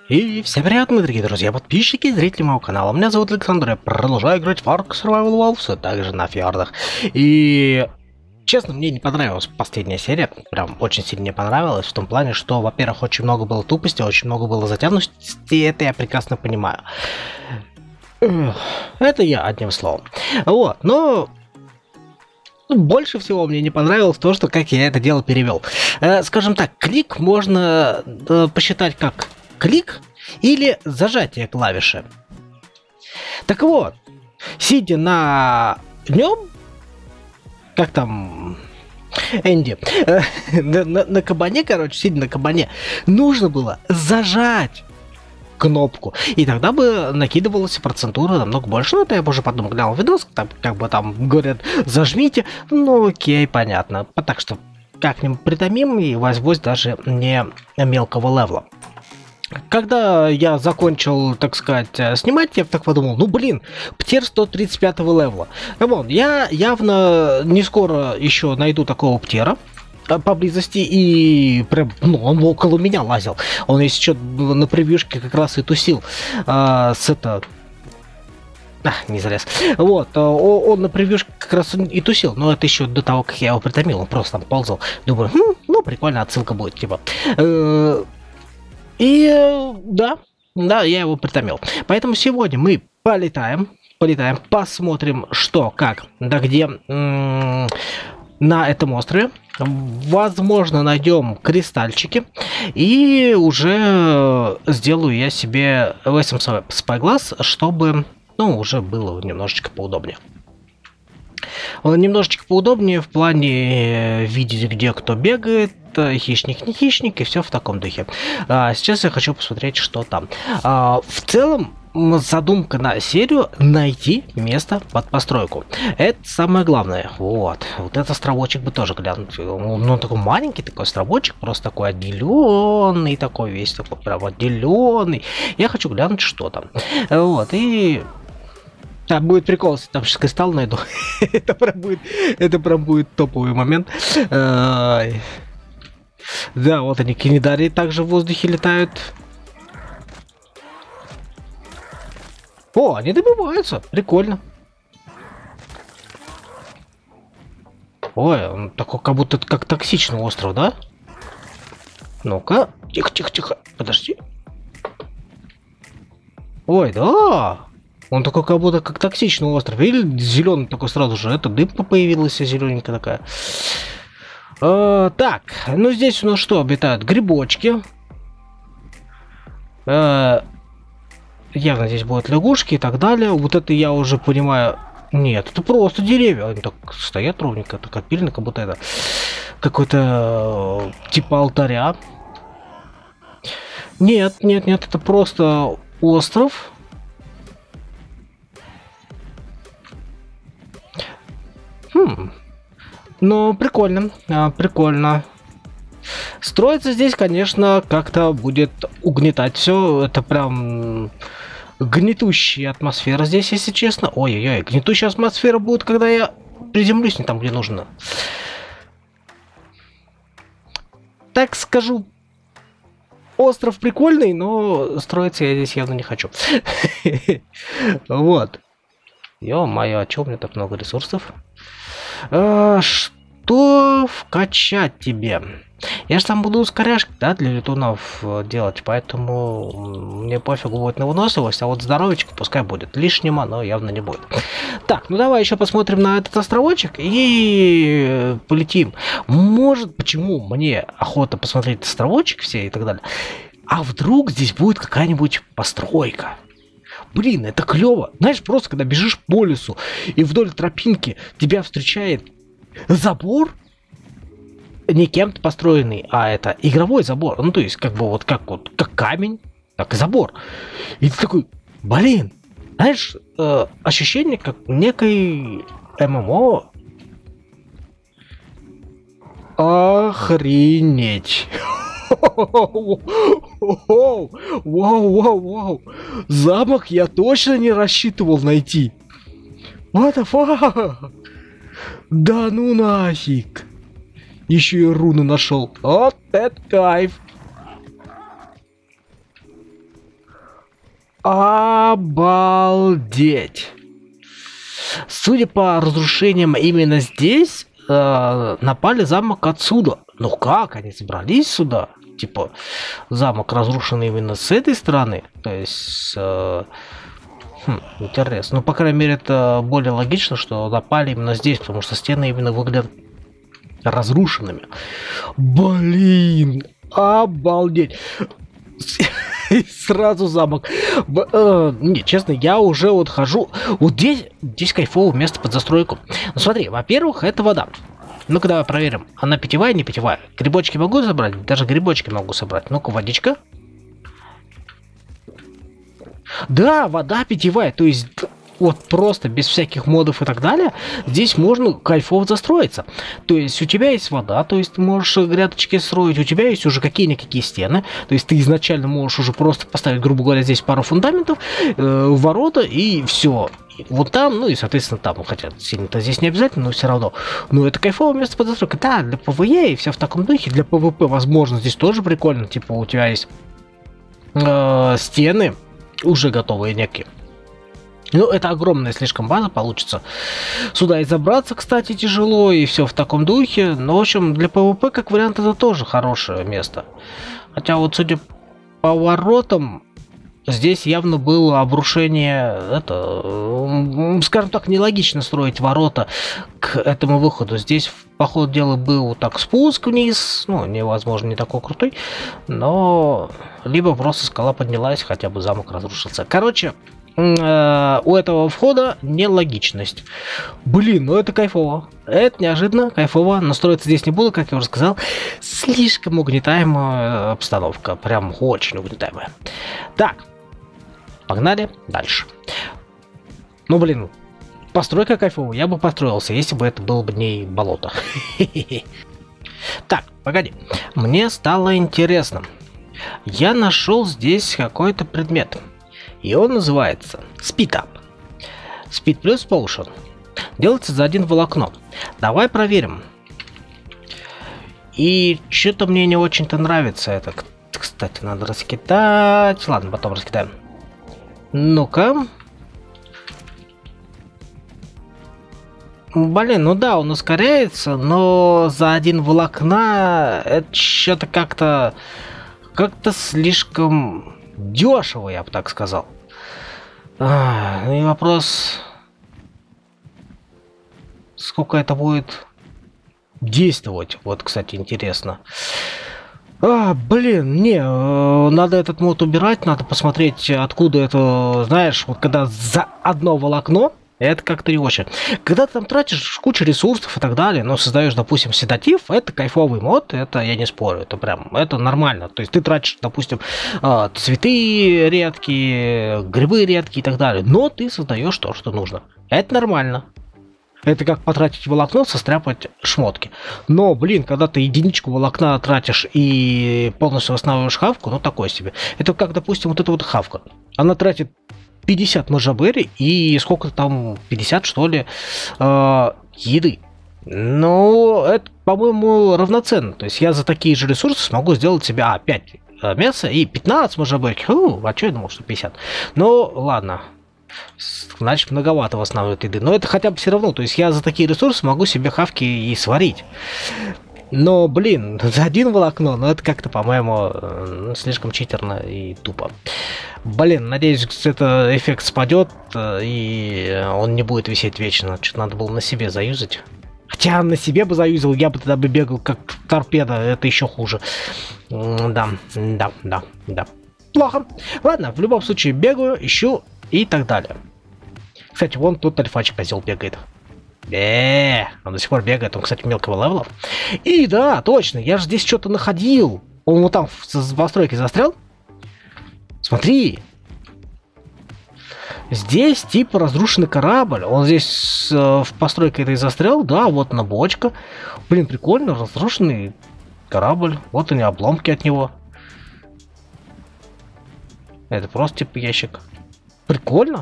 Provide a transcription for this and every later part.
И всем привет, мои дорогие друзья, подписчики и зрители моего канала. Меня зовут Александр, я продолжаю играть в Ark Survival Evolved, также на фьордах. И, честно, мне не понравилась последняя серия, прям очень сильно не понравилась, в том плане, что, во-первых, очень много было тупости, очень много было затянутости, и это я прекрасно понимаю. Это я, одним словом. Вот, но... Больше всего мне не понравилось то, что как я это дело перевел. Скажем так, клик можно посчитать как клик или зажатие клавиши. Так вот, сидя на нем, как там Энди, на кабане, короче, сидя на кабане, нужно было зажать кнопку, и тогда бы накидывалась процентура намного больше. Ну, это я уже потом глянул видос, там, как бы там говорят, зажмите, ну, окей, понятно. Так что как-нибудь притомим и возьмусь даже не мелкого левела. Когда я закончил, так сказать, снимать, я так подумал, ну блин, птер 135 левела. Вон, я явно не скоро еще найду такого птера поблизости, и прям, ну, он около меня лазил. Он, если что, на превьюшке как раз и тусил с это... не залез. Вот, он на превьюшке как раз и тусил, но это еще до того, как я его притомил, он просто там ползал. Думаю, ну, прикольно, отсылка будет, типа. И да, я его притомил. Поэтому сегодня мы полетаем, посмотрим, что, как, да где на этом острове. Возможно, найдем кристальчики. И уже сделаю я себе 8 спайгласс, чтобы, ну, уже было немножечко поудобнее. Немножечко поудобнее в плане видеть, где кто бегает, хищник, не хищник, и все в таком духе. Сейчас я хочу посмотреть, что там. В целом, задумка на серию — найти место под постройку. Это самое главное. Вот этот островочек бы тоже глянуть. Ну, такой маленький такой островочек, просто такой отделенный, такой весь такой прям отделенный. Я хочу глянуть, что там. Вот, и... Да, будет прикол, если там сейчас кристалл найду. это прям будет топовый момент. Да, вот они, кинидари, также в воздухе летают. О, они добиваются, прикольно. Ой, он такой, как будто как токсичный остров, да? Ну-ка, тихо, подожди. Ой, да. Он такой, как будто как токсичный остров. Или зеленый такой сразу же. Это дымка появилась, зелененькая такая. Так, ну здесь у нас что обитают? Грибочки. Явно здесь будут лягушки и так далее. Вот это я уже понимаю. Нет, это просто деревья. Они так стоят ровненько, так отпильно, как будто это какой-то типа алтаря. Нет, это просто остров. Ну, прикольно, прикольно. Строиться здесь, конечно, как-то будет угнетать все. Это прям гнетущая атмосфера здесь, если честно. Ой-ой-ой, гнетущая атмосфера будет, когда я приземлюсь не там, где нужно. Так скажу, остров прикольный, но строиться я здесь явно не хочу. Вот. Ё-моё, а чё у меня так много ресурсов? Что вкачать тебе? Я же там буду ускоряшки, да, для летунов делать, поэтому мне пофигу будет на выносливость, а вот здоровечко пускай будет. Лишнего, но явно не будет. Так, ну давай еще посмотрим на этот островочек и полетим. Может, почему мне охота посмотреть островочек все и так далее? А вдруг здесь будет какая-нибудь постройка? Блин, это клево. Знаешь, просто когда бежишь по лесу и вдоль тропинки тебя встречает забор, не кем-то построенный, а это игровой забор. Ну, то есть, как камень, так и забор. И ты такой, блин, знаешь, ощущение как некой ММО. Охренеть. Вау. Замок я точно не рассчитывал найти. What the fuck? Да ну нафиг. Еще и руны нашел. Вот это кайф. Обалдеть! Судя по разрушениям именно здесь, напали замок отсюда. Ну как, они забрались сюда? Типа, замок разрушен именно с этой стороны. То есть, интересно. Ну, по крайней мере, это более логично, что напали именно здесь, потому что стены именно выглядят разрушенными. Блин, обалдеть. И сразу замок. Не, честно, я уже вот хожу. Вот здесь кайфовое место под застройку. Ну смотри, во-первых, это вода. Ну-ка давай проверим. Она питьевая, не питьевая? Грибочки могу собрать? Даже грибочки могу собрать. Ну-ка, водичка. Да, вода питьевая. То есть вот просто без всяких модов и так далее, здесь можно кайфово застроиться. То есть у тебя есть вода, то есть ты можешь грядочки строить, у тебя есть уже какие-никакие стены, то есть ты изначально можешь уже просто поставить, грубо говоря, здесь пару фундаментов, ворота и все. Вот там, ну и, соответственно, там, хотя сильно-то здесь не обязательно, но все равно. Но это кайфовое место под застройкой. Да, для ПВЕ и все в таком духе, для ПВП, возможно, здесь тоже прикольно, типа у тебя есть стены уже готовые некие. Ну, это огромная слишком база получится. Сюда и забраться, кстати, тяжело, и все в таком духе. Но, в общем, для ПВП, как вариант, это тоже хорошее место. Хотя вот, судя по воротам, здесь явно было обрушение, это, скажем так, нелогично строить ворота к этому выходу. Здесь, по ходу дела, был так спуск вниз, ну, невозможно, не такой крутой, но либо просто скала поднялась, хотя бы замок разрушился. Короче, у этого входа нелогичность. Блин, ну это кайфово. Это неожиданно, кайфово. Настроиться здесь не буду, как я уже сказал. Слишком угнетаемая обстановка. Прям очень угнетаемая. Так, погнали дальше. Ну, блин, постройка кайфовая. Я бы построился, если бы это было бы не болото. Так, погоди. Мне стало интересно. Я нашел здесь какой-то предмет. И он называется Speed Up. Speed плюс Potion. Делается за один волокно. Давай проверим. И что-то мне не очень-то нравится это. Кстати, надо раскидать. Ладно, потом раскидаем. Ну-ка. Блин, ну да, он ускоряется, но за один волокна это что-то как-то слишком дешево, я бы так сказал. И вопрос, сколько это будет действовать? Вот, кстати, интересно. Блин, не, надо этот мод убирать, надо посмотреть, откуда это, знаешь, вот когда за одно волокно, это как-то не очень. Когда ты там тратишь кучу ресурсов и так далее, но создаешь, допустим, седатив, это кайфовый мод, это я не спорю, это прям, это нормально. То есть ты тратишь, допустим, цветы редкие, грибы редкие и так далее, но ты создаешь то, что нужно. Это нормально. Это как потратить волокно, состряпать шмотки. Но, блин, когда ты единичку волокна тратишь и полностью восстанавливаешь хавку, ну такое себе. Это как, допустим, вот эта вот хавка. Она тратит 50 мажабери и сколько там, 50 что ли, еды. Ну, это, по-моему, равноценно. То есть я за такие же ресурсы смогу сделать себе 5 мяса и 15 мажабери. А что я думал, что 50? Ну, ладно. Значит, многовато восстанавливает еды. Но это хотя бы все равно. То есть я за такие ресурсы могу себе хавки и сварить. Но, блин, за один волокно, ну это как-то, по-моему, слишком читерно и тупо. Блин, надеюсь, это эффект спадет, и он не будет висеть вечно. Что-то надо было на себе заюзать. Хотя на себе бы заюзал, я бы тогда бы бегал как торпеда, это еще хуже. Да. Плохо. Ладно, в любом случае бегаю, ищу и так далее. Кстати, вон тут альфачик козел бегает. Он до сих пор бегает, он, кстати, мелкого левела. И да, точно, я же здесь что-то находил. Он вот там в постройке застрял. Смотри. Здесь типа разрушенный корабль. Он здесь в постройке этой застрял. Да, вот на бочка. Блин, прикольно, разрушенный корабль. Вот они, обломки от него. Это просто типа ящик. Прикольно.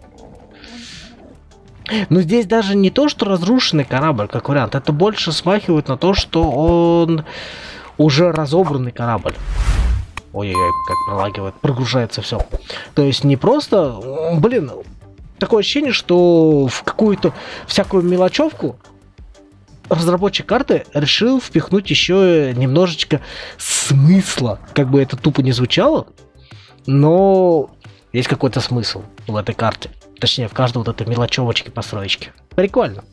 Но здесь даже не то, что разрушенный корабль, как вариант. Это больше смахивает на то, что он уже разобранный корабль. Ой-ой-ой, как пролагивает, прогружается все. То есть не просто, блин, такое ощущение, что в какую-то всякую мелочевку разработчик карты решил впихнуть еще немножечко смысла. Как бы это тупо не звучало, но есть какой-то смысл в этой карте. Точнее, в каждой вот этой мелочевочке, построечке. Прикольно.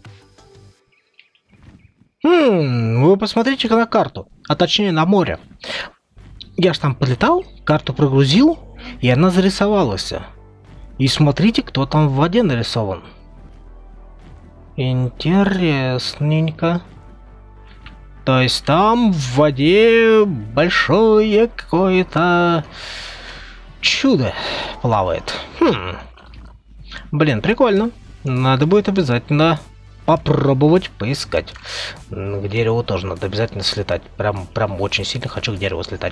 Вы посмотрите на карту, а точнее на море. Я ж там полетал, карту прогрузил, и она зарисовалась. И смотрите, кто там в воде нарисован. Интересненько. То есть там в воде большое какое-то чудо плавает. Блин, прикольно. Надо будет обязательно попробовать поискать. К дереву тоже надо обязательно слетать. Прям очень сильно хочу к дереву слетать.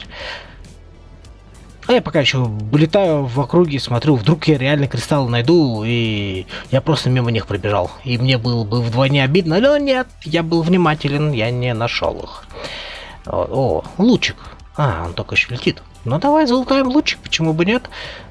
А я пока еще летаю в округе, смотрю, вдруг я реально кристаллы найду, и я просто мимо них пробежал. И мне было бы вдвойне обидно, но нет, я был внимателен, я не нашел их. О, лучик. Он только еще летит. Ну давай залутаем лучик, почему бы нет?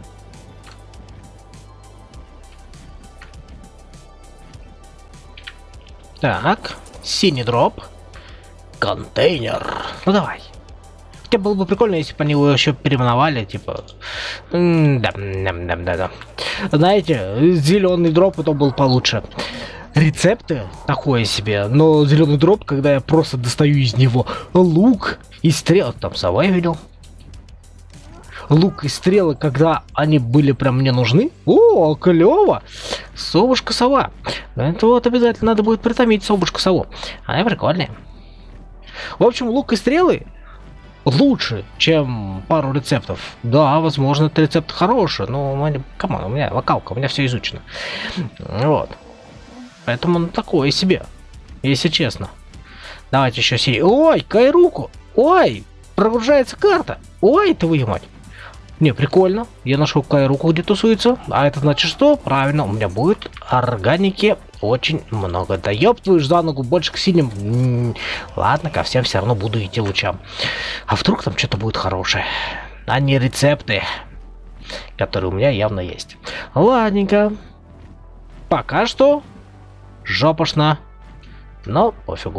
Так, синий дроп. Контейнер. Ну давай. Хотя было бы прикольно, если бы они его еще переименовали, типа... Да. Знаете, зеленый дроп это был получше. Рецепты такое себе, но зеленый дроп, когда я просто достаю из него лук и стрелы. Там сова я видел. Лук и стрелы, когда они были прям мне нужны. О, клево! Совушка-сова. Это вот обязательно надо будет притомить совушку-сову. Она прикольная. В общем, лук и стрелы лучше, чем пару рецептов. Да, возможно, этот рецепт хороший, но камон, у меня локалка, у меня все изучено. Вот. Поэтому он такое себе, если честно. Давайте еще серию. Ой, Кайруку! Ой, прогружается карта! Ой, твою мать! Не, прикольно. Я нашел Кайруку, где тусуется. А это значит что? Правильно, у меня будет органики очень много. Да ёб твою ж за ногу, больше к синим. Ладно, ко всем все равно буду идти лучам. А вдруг там что-то будет хорошее? А не рецепты, которые у меня явно есть. Ладненько. Пока что жопошно. Но пофигу.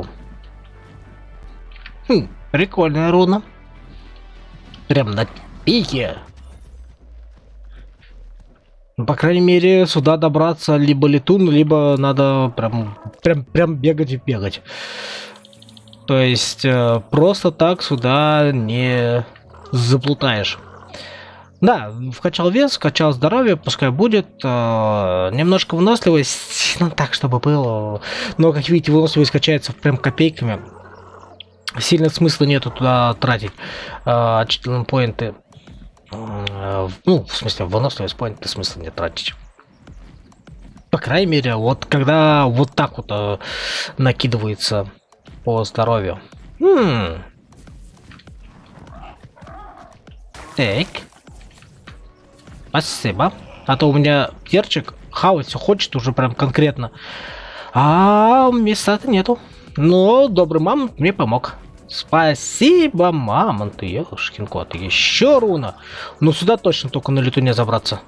Прикольная руна. Прям на пике. По крайней мере, сюда добраться либо летун, либо надо прям бегать и бегать. То есть просто так сюда не заплутаешь. Да, вкачал вес, вкачал здоровье, пускай будет. Немножко выносливость, ну так, чтобы было. Но, как видите, выносливость качается прям копейками. Сильно смысла нету туда тратить читлин поинты. Ну, в смысле, выносливость поинты смысла не тратить. По крайней мере, вот когда вот так вот накидывается по здоровью. Так. Спасибо. А то у меня перчик хавать все хочет уже прям конкретно. А места-то нету. Но добрый мамонт мне помог. Спасибо, мамонт. Ёшкин кот. Еще руна. Ну сюда точно только на летуне забраться.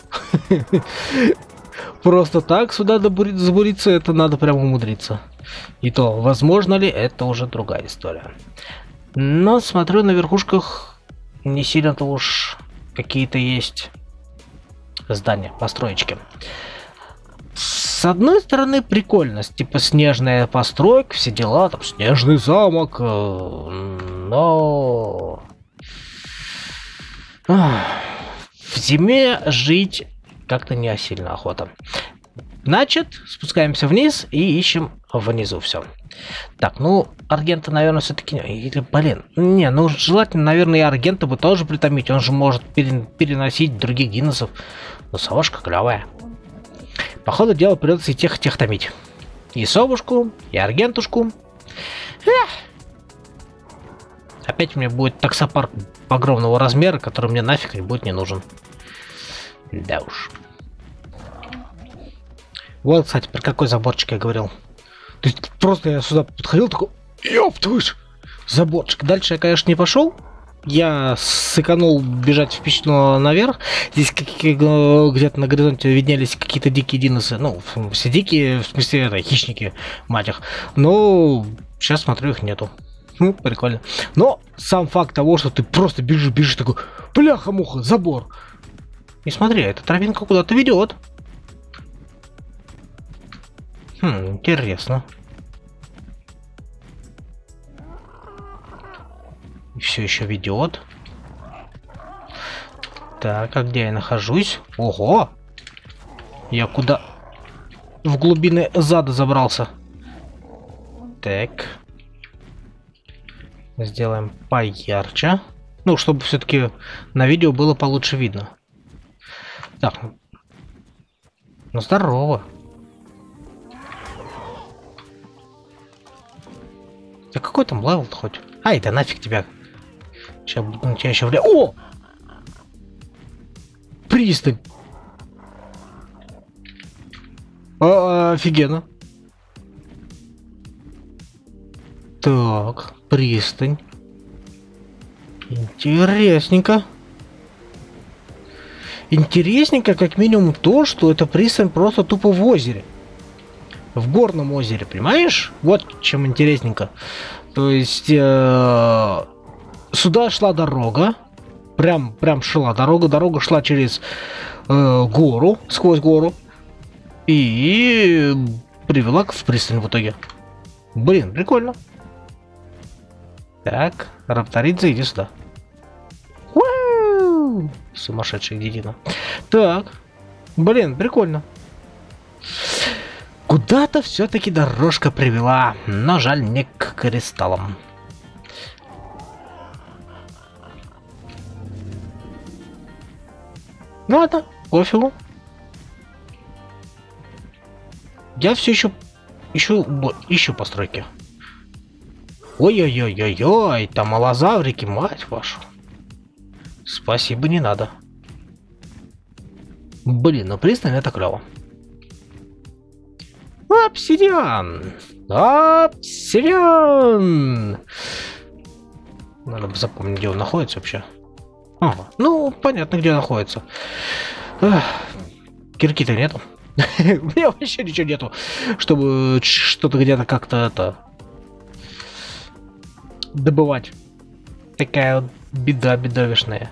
Просто так сюда забуриться, это надо прям умудриться. И то, возможно ли, это уже другая история. Но смотрю, на верхушках не сильно-то уж какие-то есть здания, построечки. С одной стороны, прикольность, типа снежная постройка, все дела, там снежный замок, но в зиме жить как-то не сильно охота. Значит, спускаемся вниз и ищем внизу все. Так, ну, аргента, наверное, все-таки... Или, блин, не, ну, желательно, наверное, и аргента бы тоже притомить. Он же может переносить других диносов. Но совушка клевая. Походу, дело придется и тех томить. И совушку, и аргентушку. Опять у меня будет таксопарк огромного размера, который мне нафиг не будет не нужен. Да уж. Вот, кстати, про какой заборчик я говорил. То есть просто я сюда подходил, такой, ёб твою ж, заборчик. Дальше я, конечно, не пошел. Я сэкономил бежать в пещеру наверх. Здесь где-то на горизонте виднелись какие-то дикие диносы. Ну, все дикие, в смысле, это хищники, мать их. Но сейчас смотрю, их нету. Ну, прикольно. Но сам факт того, что ты просто бежишь такой, бляха-муха, забор. И смотри, эта тропинка куда-то ведет. Интересно. Все еще ведет. Так, а где я нахожусь? Ого! Я куда? В глубины зада забрался. Так. Сделаем поярче. Ну, чтобы все-таки на видео было получше видно. Так. Ну, здорово. Да какой там левел-то хоть? Ай, да нафиг тебя. Сейчас буду на тебя еще влиять. О! Пристань. Офигенно. Так, пристань. Интересненько. Интересненько, как минимум, то, что это пристань просто тупо в озере. В горном озере, понимаешь? Вот чем интересненько. То есть сюда шла дорога. Прям шла дорога. Дорога шла через гору, сквозь гору. И привела в пристань в итоге. Блин, прикольно. Так, Рапторидзе, иди сюда. У-у-у! Сумасшедшая детина. Так, блин, прикольно. Куда-то все-таки дорожка привела, но жаль, не к кристаллам. Ну ладно, пофигу. Я все еще ищу постройки. Ой-ой-ой-ой-ой, там аллозаврики, мать вашу. Спасибо, не надо. Блин, ну пристань это клево. Обсидиан! Обсидиан! Надо бы запомнить, где он находится вообще. Ага, ну, понятно, где он находится. Кирки-то нету. У меня вообще ничего нету, чтобы что-то где-то как-то это добывать. Такая вот беда бедовищная.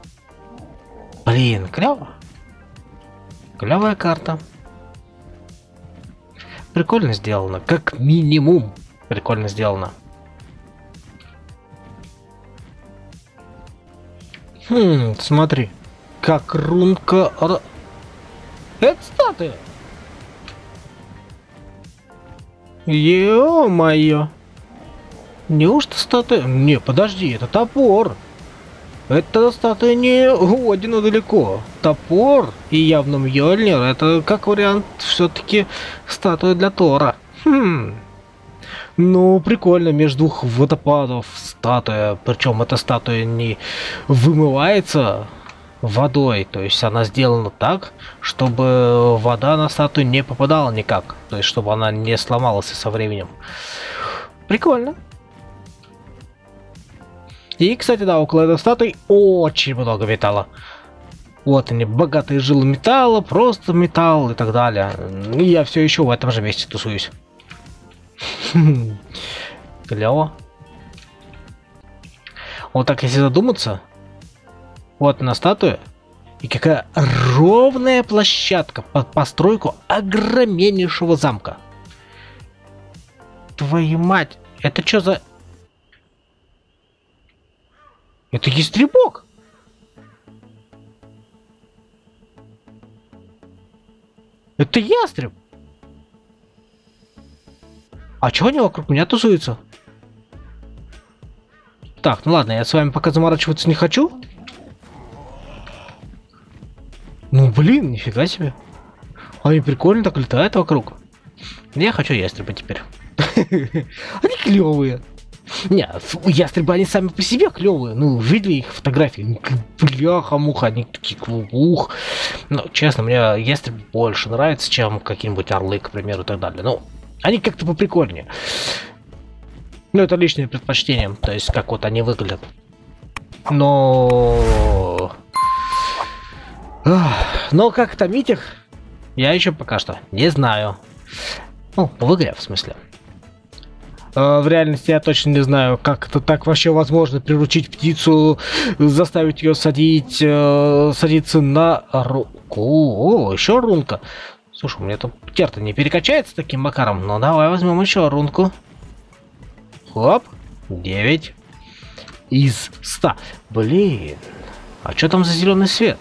Блин, клево. Клевая карта. Прикольно сделано, как минимум. Прикольно сделано. Смотри. Как рунка... Это статуя. Ё-моё. Неужто статуя? Не, подожди, это топор. Это статуя не Одина далеко. Топор и явно Мьёльнир — это как вариант все-таки статуя для Тора. Ну, прикольно, между двух водопадов статуя. Причем эта статуя не вымывается водой. То есть она сделана так, чтобы вода на статую не попадала никак. То есть чтобы она не сломалась со временем. Прикольно. И, кстати, да, около этой статуи очень много металла. Вот они, богатые жилы металла, просто металл и так далее. И я все еще в этом же месте тусуюсь. Клево. Вот так, если задуматься, вот она статуя, и какая ровная площадка под постройку огромнейшего замка. Твою мать, это что за... Это ястребок! Это ястреб! А чего они вокруг меня тусуются? Так, ну ладно, я с вами пока заморачиваться не хочу. Ну блин, нифига себе. Они прикольно так летают вокруг. Я хочу ястреба теперь. Они клевые. Не, ястребы, они сами по себе клевые. Ну, видели их фотографии? Бляха-муха, они такие ух. Ну, честно, мне ястреб больше нравится, чем какие-нибудь орлы, к примеру, и так далее. Ну, они как-то поприкольнее. Ну, это личное предпочтение. То есть, как вот они выглядят. Но... Но как томить их, я еще пока что не знаю. Ну, в игре, в смысле. В реальности я точно не знаю, как это так вообще возможно, приручить птицу, заставить ее садиться на руку. О, еще рунка. Слушай, у меня тут тер-то не перекачается таким макаром. Ну, давай возьмем еще рунку. Хоп, 9 из 100. Блин, а что там за зеленый свет?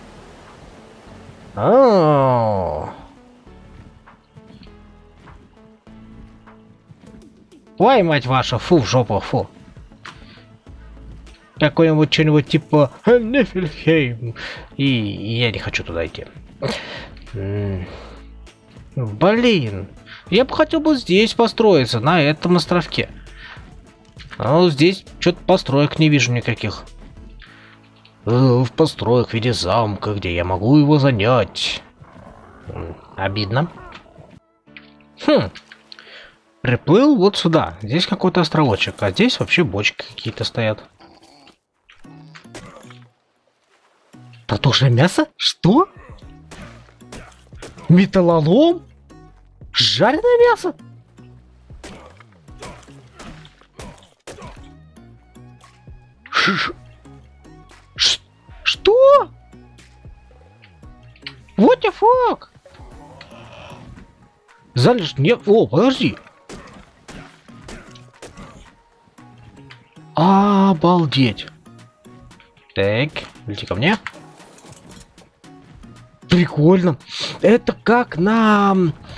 Ой, мать ваша, фу, в жопу, фу. Какой-нибудь что-нибудь типа Нифельхейм. И я не хочу туда идти. Блин. Я бы хотел бы здесь построиться, на этом островке. А здесь что-то построек не вижу никаких. В построек в виде замка, где я могу его занять. Обидно. Приплыл вот сюда. Здесь какой-то островочек, а здесь вообще бочки какие-то стоят. Протухшее мясо? Что? Металлолом? Жареное мясо? Что? What the fuck? Залежь... Не... О, подожди. Обалдеть. Так, лети ко мне. Прикольно. Это как на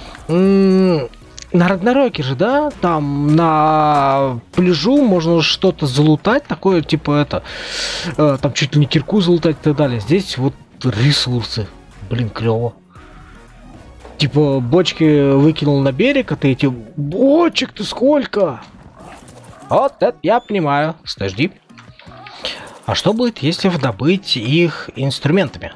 Рагнароке же, да? Там на пляжу можно что-то залутать, такое типа это, там чуть ли не кирку залутать и так далее. Здесь вот ресурсы. Блин, клево. Типа бочки выкинул на берег, а ты эти бочек-то сколько? Вот это я понимаю. Подожди. А что будет, если добыть их инструментами?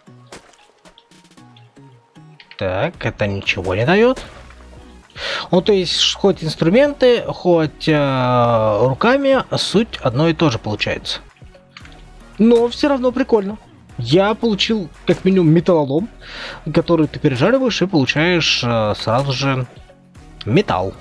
Так, это ничего не дает. Ну, то есть, хоть инструменты, хоть руками, суть одно и то же получается. Но все равно прикольно. Я получил, как минимум, металлолом, который ты пережариваешь и получаешь сразу же металл.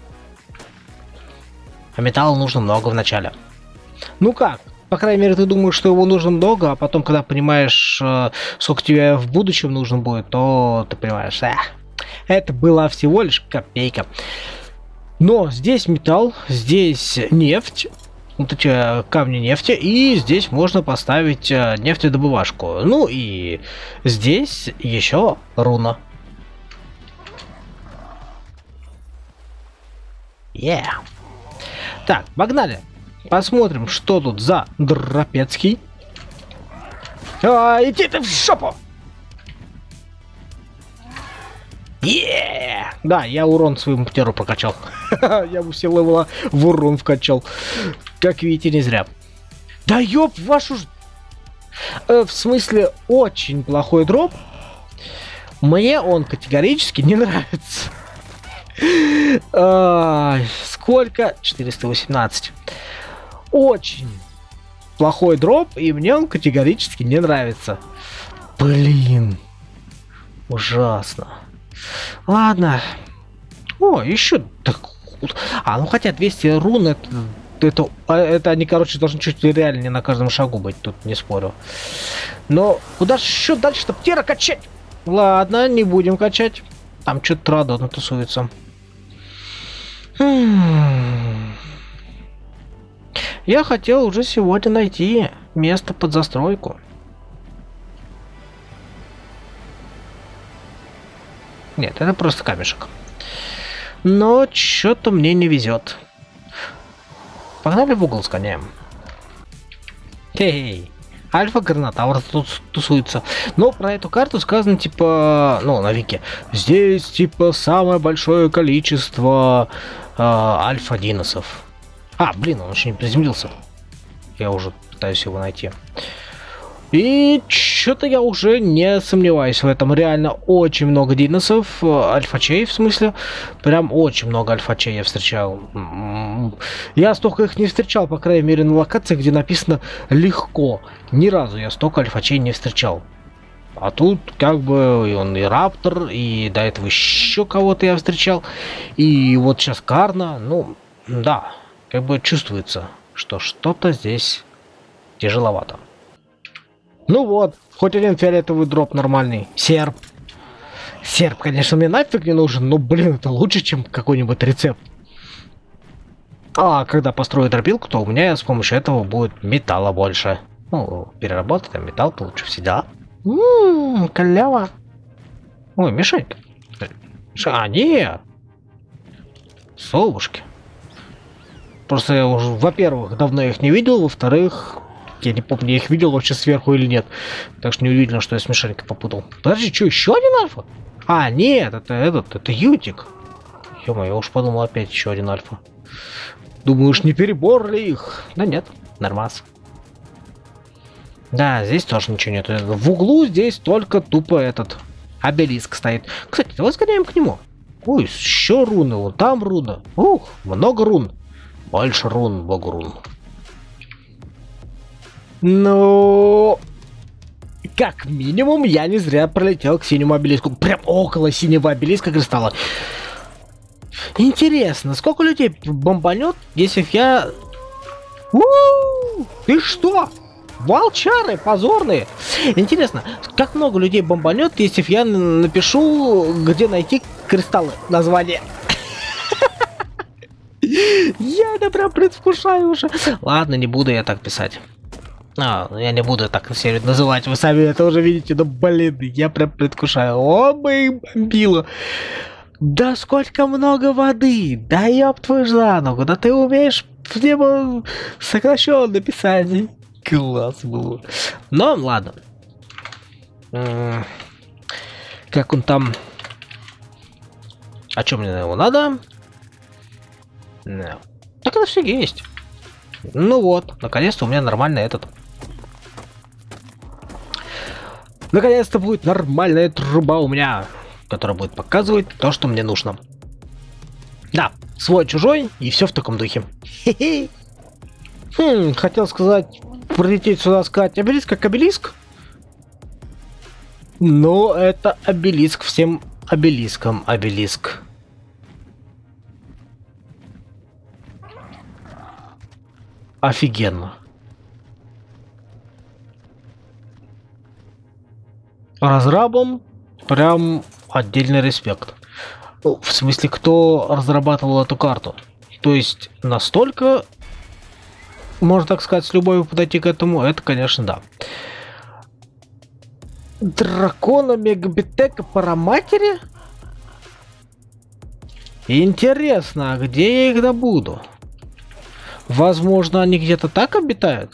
А металла нужно много в начале. Ну как? По крайней мере, ты думаешь, что его нужно много, а потом, когда понимаешь, сколько тебе в будущем нужно будет, то ты понимаешь, это была всего лишь копейка. Но здесь металл, здесь нефть, вот эти камни нефти, и здесь можно поставить нефтедобывашку. Ну и здесь еще руна. Так, погнали. Посмотрим, что тут за Драпецкий. Иди ты в жопу! Да, я урон своему птеру прокачал. Я ему все левела в урон вкачал. Как видите, не зря. Да ёб вашу ж... В смысле, очень плохой дроп. Мне он категорически не нравится. Сколько? 418. Очень плохой дроп, и мне он категорически не нравится. Блин. Ужасно. Ладно. О, еще так. Ну хотя 200 рун это они, короче, должны чуть ли реально не на каждом шагу быть, тут не спорю. Но куда же еще дальше-то птера качать? Ладно, не будем качать. Там что-то радостно тусуется. Я хотел уже сегодня найти место под застройку. Нет, это просто камешек. Но что-то мне не везет. Погнали в угол сгоняем. Эй, Альфа-Гранатавр тут тусуется. Но про эту карту сказано типа, ну, на Вики. Здесь типа самое большое количество альфа-диносов. Блин, он еще не приземлился. Я уже пытаюсь его найти. И что-то я уже не сомневаюсь в этом. Реально очень много диносов, альфачей в смысле. Прям очень много альфачей я встречал. Я столько их не встречал, по крайней мере, на локациях, где написано легко. Ни разу я столько альфачей не встречал. А тут как бы он и Раптор, и до этого еще кого-то я встречал. И вот сейчас Карна, ну, да, как бы чувствуется, что что-то здесь тяжеловато. Ну вот, хоть один фиолетовый дроп нормальный. Серп. Серп, конечно, мне нафиг не нужен, но, блин, это лучше, чем какой-нибудь рецепт. А когда построю дробилку, то у меня с помощью этого будет металла больше. Ну, переработать там металл получше всегда. Кляво. Ой, мешать. А, нет. Совушки. Просто я уже, во-первых, давно их не видел, во-вторых, я не помню, я их видел вообще сверху или нет. Так что неудивительно, что я с мешаникой попутал. Подожди, что, еще один альфа? А, нет, это Ютик. Ё-моё, я уж подумал, опять еще один альфа. Думаю, уж не перебор ли их? Да нет, нормас. Да, здесь тоже ничего нет. В углу здесь только тупо этот обелиск стоит. Кстати, давай сгоняем к нему. Ой, еще руны, вот там руна. Ух, много рун. Больше рун, богу рун. Ну, как минимум, я не зря пролетел к синему обелиску. Прям около синего обелиска кристалла. Интересно, сколько людей бомбанет, если я... Ты что? Волчары позорные. Интересно, как много людей бомбанет, если я напишу, где найти кристаллы, название. Я это прям предвкушаю уже. Ладно, не буду я так писать. Я не буду так серию называть, вы сами это уже видите, но блин, я прям предвкушаю. О, бы их бомбило. Да сколько много воды, да ёб твою за ногу, да ты умеешь в небо сокращенно писать. Класс было. Но ладно. Как он там? А чё мне на его надо? Так это все есть. Ну вот, наконец-то у меня нормально этот. Наконец-то будет нормальная труба у меня, которая будет показывать то, что мне нужно. Да, свой-чужой и все в таком духе. Хе-хе. Хотел сказать, прилететь сюда сказать обелиск как обелиск. Но это обелиск всем обелиском обелиск. Офигенно. Разрабам прям отдельный респект. В смысле, кто разрабатывал эту карту. То есть настолько, можно так сказать, с любовью подойти к этому, это, конечно, да. Дракона Мегабитека Параматери? Интересно, а где я их добуду? Возможно, они где-то так обитают?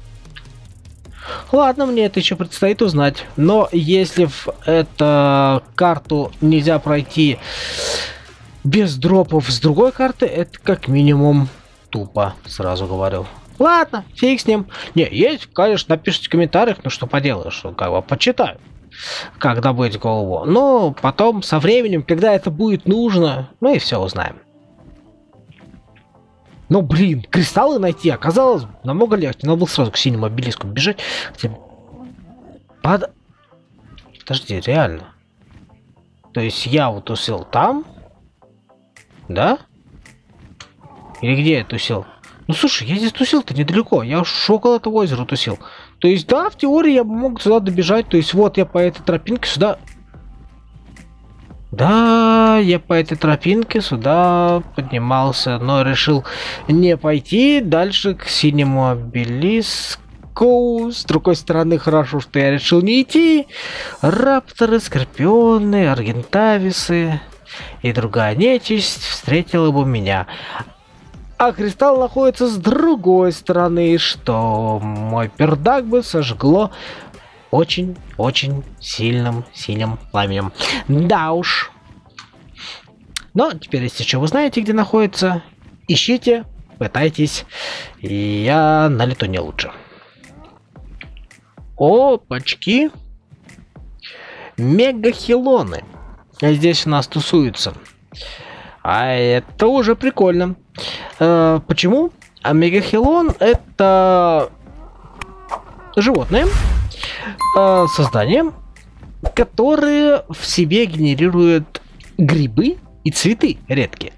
Ладно, мне это еще предстоит узнать. Но если в эту карту нельзя пройти без дропов с другой карты, это как минимум тупо, сразу говорю. Ладно, фиг с ним. Не, есть, конечно, напишите в комментариях, ну что поделаешь, как бы почитаю, как добыть голову. Но потом, со временем, когда это будет нужно, мы и все узнаем. Ну, блин, кристаллы найти оказалось намного легче. Надо было сразу к синему обелиску бежать. Подожди, реально. То есть я вот тусил там? Да? Или где я тусил? Ну, слушай, я здесь тусил-то недалеко. Я уж около этого озера тусил. То есть, да, в теории я бы мог сюда добежать. То есть, вот я по этой тропинке сюда... Да, я по этой тропинке сюда поднимался, но решил не пойти дальше к синему обелиску. С другой стороны, хорошо, что я решил не идти. Рапторы, скорпионы, аргентависы и другая нечисть встретила бы меня. А кристалл находится с другой стороны, что мой пердак бы сожгло очень-очень сильным синим пламенем. Да уж. Но теперь, если что, вы знаете, где находится, ищите, пытайтесь. И я на лету не лучше. Опачки. Мегахилоны. Здесь у нас тусуются. А это уже прикольно. Почему? А мегахилон это животные, создания, которые в себе генерируют грибы и цветы редкие.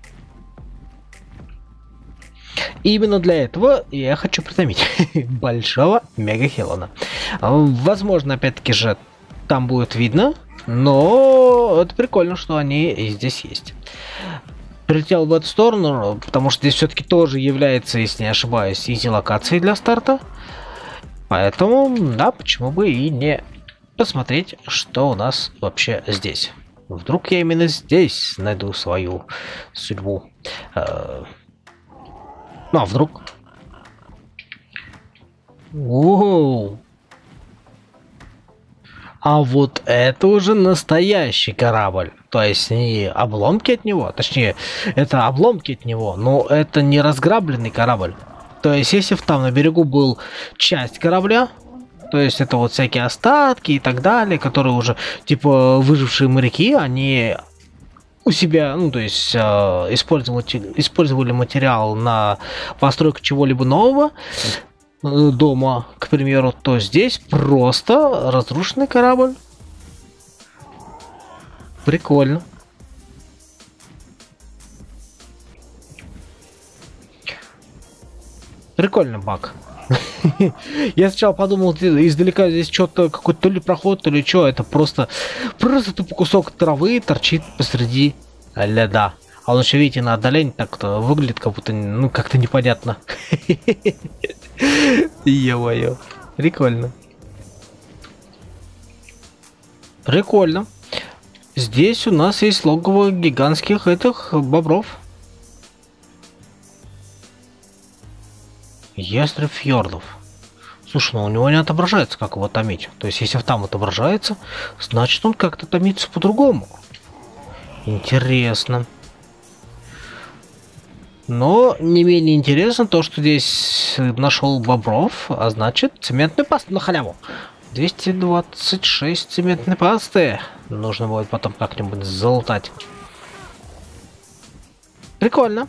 И именно для этого я хочу притомить большого мегахилона. Возможно, опять-таки же, там будет видно, но это прикольно, что они и здесь есть. Прилетел в эту сторону, потому что здесь все-таки тоже является, если не ошибаюсь, изи-локацией для старта. Поэтому, да, почему бы и не посмотреть, что у нас вообще здесь. Вдруг я именно здесь найду свою судьбу. Ну, а вдруг? Воу! А вот это уже настоящий корабль. То есть не обломки от него, точнее, это обломки от него, но это не разграбленный корабль. То есть если там на берегу был часть корабля, то есть это вот всякие остатки и так далее, которые уже, типа, выжившие моряки, они у себя, ну, то есть использовали материал на постройку чего-либо нового, дома, к примеру, то здесь просто разрушенный корабль. Прикольно. Прикольный баг. Я сначала подумал, издалека здесь что-то, какой-то то ли проход, то ли что, это просто тупо кусок травы торчит посреди льда. А он еще, видите, на отдалении так-то выглядит, как будто, ну, как-то непонятно. Ё-моё. Прикольно. Прикольно. Здесь у нас есть логово гигантских этих бобров. Ястреб фьордов. Слушай, ну у него не отображается, как его томить. То есть, если там отображается, значит он как-то томится по-другому. Интересно. Но не менее интересно то, что здесь нашел бобров, а значит цементный паст на халяву. 226 цементной пасты. Нужно будет потом как-нибудь залутать. Прикольно.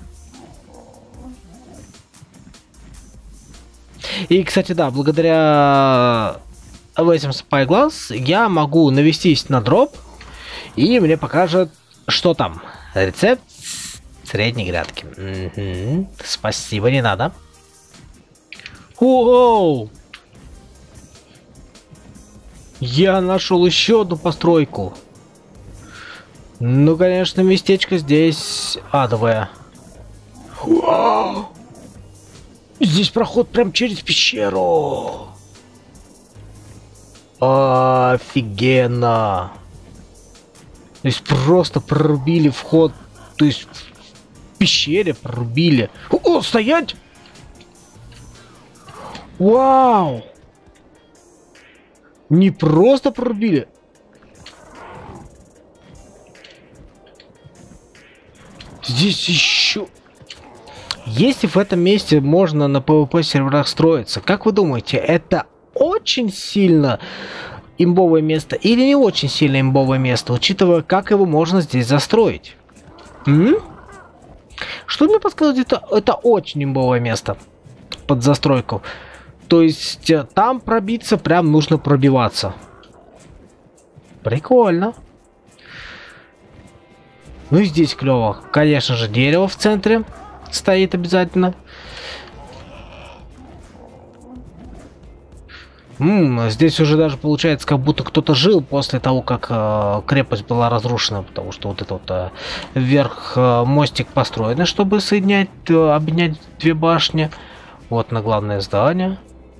И, кстати, да, благодаря этим Spyglass я могу навестись на дроп, и мне покажет, что там. Рецепт средней грядки. Угу. Спасибо, не надо. Оу! Я нашел еще одну постройку. Ну, конечно, местечко здесь адовое. Вау! Здесь проход прям через пещеру. Офигенно. То есть просто прорубили вход. То есть в пещере прорубили. О, стоять! Вау! Не просто прорубили. Здесь еще... Если в этом месте можно на PvP серверах строиться, как вы думаете, это очень сильно имбовое место или не очень сильно имбовое место, учитывая, как его можно здесь застроить? Что мне подсказывает, это очень имбовое место под застройку. То есть там пробиться прям нужно пробиваться. Прикольно. Ну и здесь клево. Конечно же, дерево в центре стоит обязательно. Здесь уже даже получается, как будто кто-то жил после того, как крепость была разрушена, потому что вот этот вот вверх мостик построен, чтобы соединять, объединять две башни. Вот на главное здание.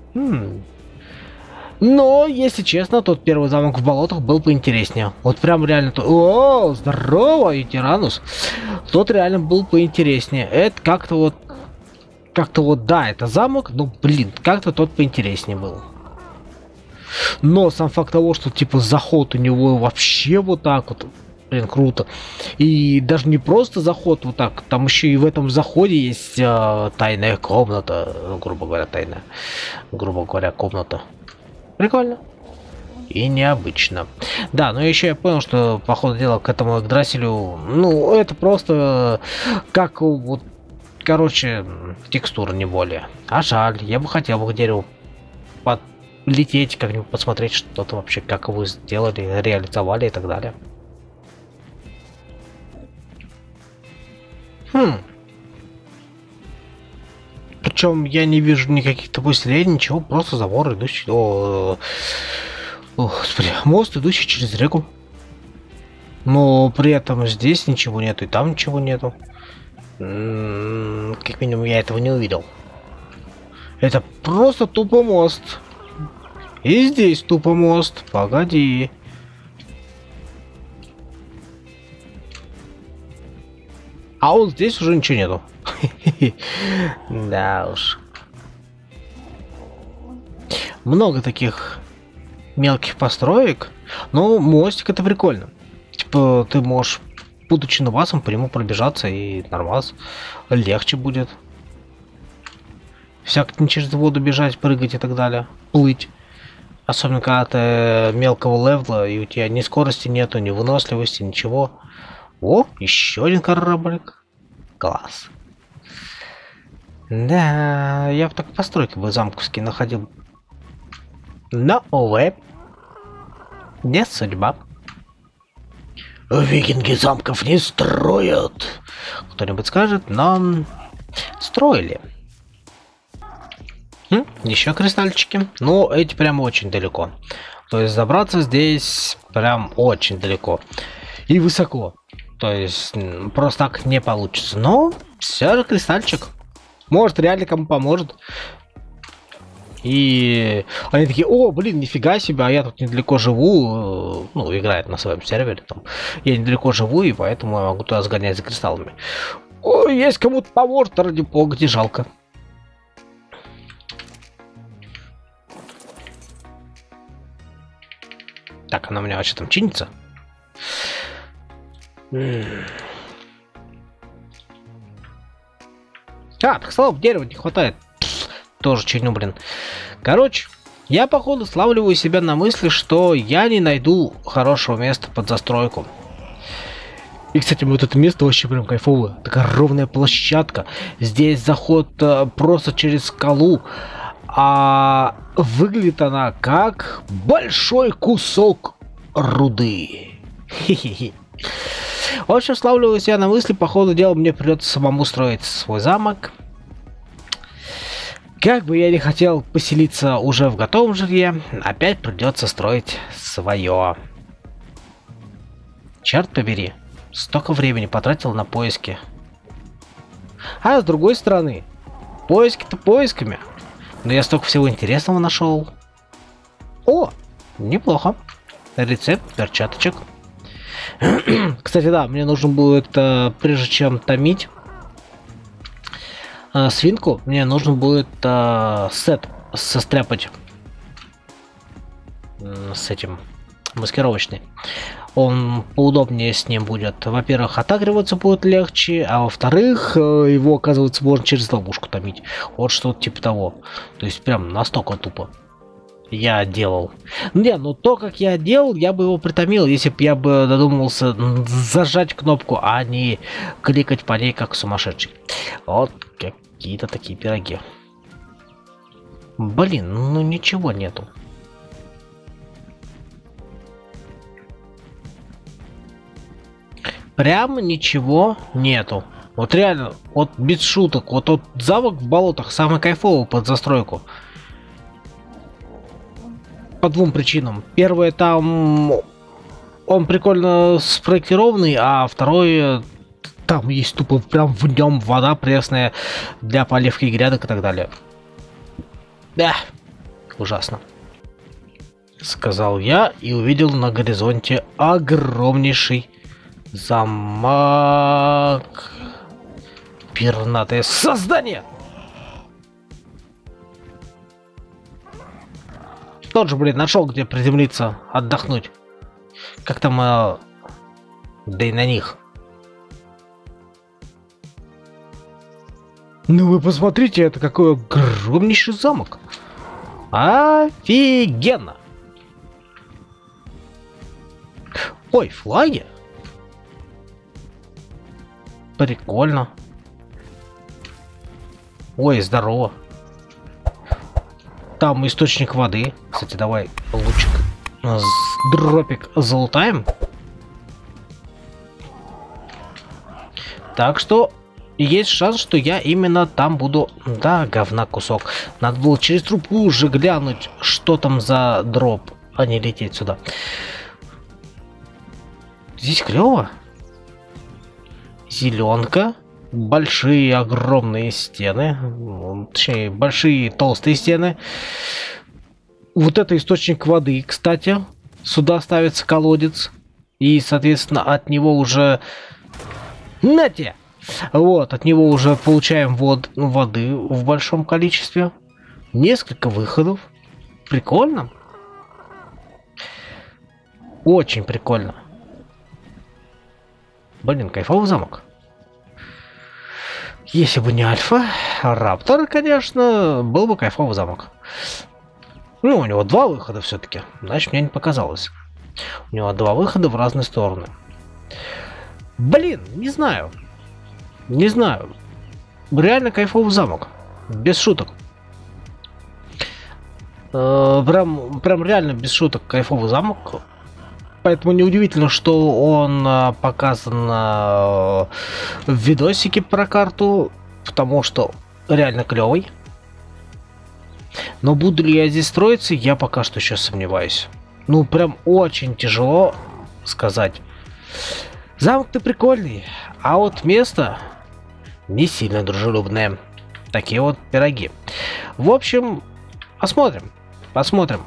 Но, если честно, тот первый замок в болотах был поинтереснее. Вот прям реально... О, здорово, и Тиранус. Тот реально был поинтереснее. Это как-то вот... Как-то вот, да, это замок, но, блин, как-то тот поинтереснее был. Но сам факт того, что, типа, заход у него вообще вот так вот... Блин, круто. И даже не просто заход вот так. Там еще и в этом заходе есть тайная комната. Грубо говоря, тайная. Грубо говоря, комната. Прикольно. И необычно. Да, но еще я понял, что, по ходу дела, к этому Игдрасилю, ну, это просто как вот, короче, текстура, не более. А жаль, я бы хотел бы к дереву подлететь, как-нибудь посмотреть что-то вообще, как вы сделали, реализовали и так далее. Причем я не вижу никаких-то поселений, ничего, просто забор, идущий до... Господи, мост, идущий через реку. Но при этом здесь ничего нету, и там ничего нету. Как минимум я этого не увидел. Это просто тупо мост. И здесь тупо мост. Погоди. А вот здесь уже ничего нету. Да уж. Много таких мелких построек. Но мостик это прикольно. Типа ты можешь, будучи новасом, по нему пробежаться, и нормас. Легче будет. Всяк не через воду бежать, прыгать и так далее. Плыть. Особенно когда ты мелкого левела, и у тебя ни скорости нету, ни выносливости, ничего. О, еще один кораблик. Класс. Да, я в такой постройке бы замковский находил. Но, увы, не судьба. Викинги замков не строят. Кто-нибудь скажет, но строили. Еще кристальчики. Но эти прям очень далеко. То есть забраться здесь прям очень далеко. И высоко. То есть просто так не получится. Но все же кристальчик. Может, реально кому поможет. И они такие: о, блин, нифига себе, а я тут недалеко живу. Ну, играет на своем сервере там. Я недалеко живу, и поэтому я могу туда сгонять за кристаллами. Ой, есть кому-то поможет, ради бога, где жалко. Так, она у меня вообще там чинится. Так, слава, дерева не хватает. Тоже чиню, блин. Короче, я походу славливаю себя на мысли, что я не найду хорошего места под застройку. И, кстати, вот это место вообще прям кайфовое. Такая ровная площадка. Здесь заход просто через скалу. А выглядит она как большой кусок руды. Хе-хе-хе. В общем, славливаю себя на мысли, по ходу дела мне придется самому строить свой замок. Как бы я не хотел поселиться уже в готовом жилье, опять придется строить свое. Черт побери, столько времени потратил на поиски. А с другой стороны, поиски-то поисками. Но я столько всего интересного нашел. О, неплохо. Рецепт перчаточек. Кстати, да, мне нужен будет, прежде чем томить свинку, мне нужно будет сет состряпать с этим маскировочный. Он поудобнее с ним будет. Во-первых, отагриваться будет легче, а во-вторых, его, оказывается, можно через ловушку томить. Вот что-то типа того. То есть прям настолько тупо я делал. Не, ну то, как я делал, я бы его притомил, если бы я бы додумался зажать кнопку, а не кликать по ней как сумасшедший. Вот какие-то такие пироги. Блин, ну ничего нету. Прям ничего нету. Вот реально, вот без шуток, вот тот замок в болотах самый кайфовый под застройку. По двум причинам. Первое, там он прикольно спроектированный, а второе, там есть тупо прям в нем вода пресная для поливки грядок и так далее. Да, ужасно. Сказал я и увидел на горизонте огромнейший замок. Пернатое создание! Тот же, блин, нашел, где приземлиться, отдохнуть. Как там, да и на них. Ну вы посмотрите, это какой огромнейший замок. Офигенно! Ой, флаги? Прикольно. Ой, здорово. Там источник воды. Кстати, давай лучик. Дропик залутаем. Так что есть шанс, что я именно там буду... Да, говна кусок. Надо было через трубку уже глянуть, что там за дроп, а не лететь сюда. Здесь клево. Зеленка. Большие огромные стены. Точнее, большие толстые стены. Вот это источник воды, кстати. Сюда ставится колодец. И, соответственно, от него уже... Нате! Вот, от него уже получаем воды в большом количестве. Несколько выходов. Прикольно. Очень прикольно. Блин, кайфовый замок. Если бы не Альфа, Раптор, конечно, был бы кайфовый замок. Ну, у него 2 выхода все-таки. Значит, мне не показалось. У него 2 выхода в разные стороны. Блин, не знаю. Не знаю. Реально кайфовый замок. Без шуток. Прям реально без шуток кайфовый замок. Поэтому неудивительно, что он показан в видосике про карту, потому что реально клевый. Но буду ли я здесь строиться, я пока что еще сомневаюсь. Ну, прям очень тяжело сказать. Замок-то прикольный, а вот место не сильно дружелюбное. Такие вот пироги. В общем, посмотрим. Посмотрим.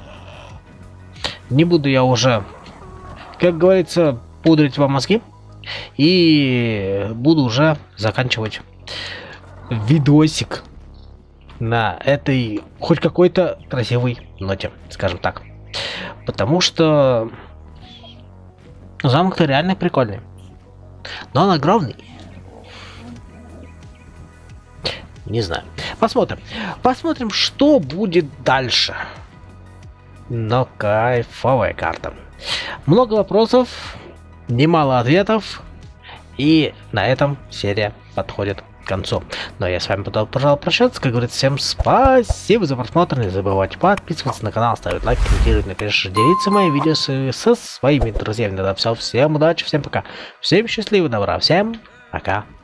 Не буду я уже, как говорится, пудрить вам мозги. И буду уже заканчивать видосик на этой хоть какой-то красивой ноте, скажем так. Потому что замок-то реально прикольный. Но он огромный. Не знаю. Посмотрим. Посмотрим, что будет дальше. Но кайфовая карта. Много вопросов, немало ответов. И на этом серия подходит к концу. Но я с вами буду, пожалуй, прощаться. Как говорится, всем спасибо за просмотр. Не забывайте подписываться на канал, ставить лайк, комментировать, ну, конечно, делиться моими видео со своими друзьями. Тогда все. Всем удачи, всем пока. Всем счастливого, добра, всем пока.